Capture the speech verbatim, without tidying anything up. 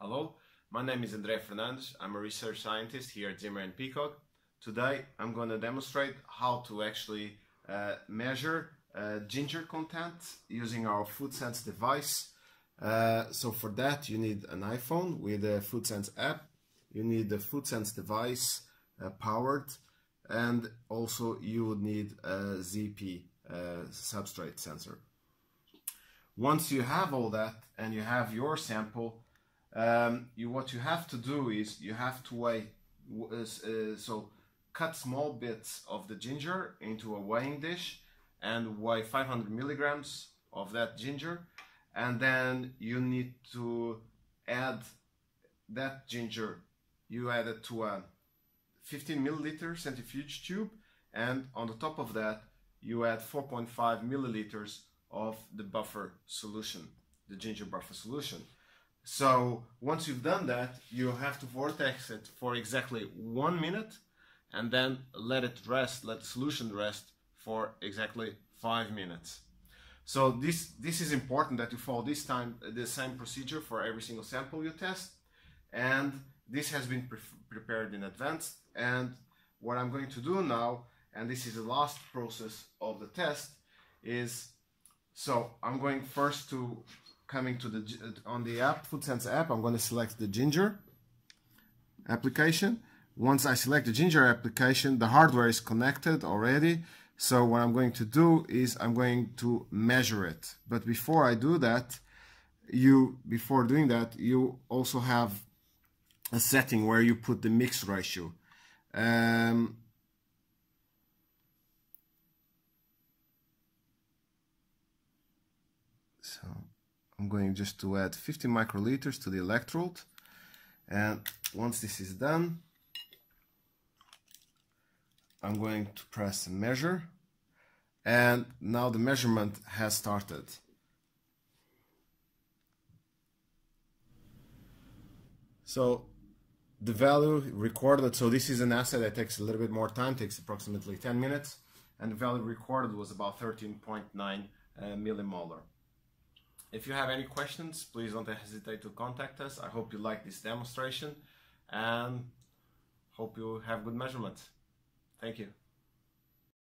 Hello, my name is André Fernandes. I'm a research scientist here at Zimmer and Peacock. Today I'm going to demonstrate how to actually uh, measure uh, ginger content using our FoodSense device. Uh, so for that you need an iPhone with a FoodSense app, you need the FoodSense device uh, powered, and also you would need a Z P uh, substrate sensor. Once you have all that and you have your sample, um, you, what you have to do is you have to weigh, uh, so cut small bits of the ginger into a weighing dish and weigh five hundred milligrams of that ginger, and then you need to add that ginger, you add it to a fifteen milliliter centrifuge tube, and on the top of that you add four point five milliliters of the buffer solution, the ginger buffer solution. So once you've done that, you have to vortex it for exactly one minute and then let it rest, let the solution rest for exactly five minutes. So this this is important that you follow this time the same procedure for every single sample you test, and this has been pre prepared in advance. And what I'm going to do now, and this is the last process of the test, is so I'm going first to coming to the on the app, FoodSense app, I'm going to select the ginger application. Once I select the ginger application, the hardware is connected already. So what I'm going to do is I'm going to measure it. But before I do that, you before doing that, you also have a setting where you put the mix ratio. Um, so I'm going just to add fifty microliters to the electrode, and once this is done, I'm going to press measure, and now the measurement has started. So the value recorded, so this is an assay that takes a little bit more time, takes approximately ten minutes, and the value recorded was about thirteen point nine uh, millimolar. If you have any questions, please don't hesitate to contact us. I hope you like this demonstration and hope you have good measurements. Thank you.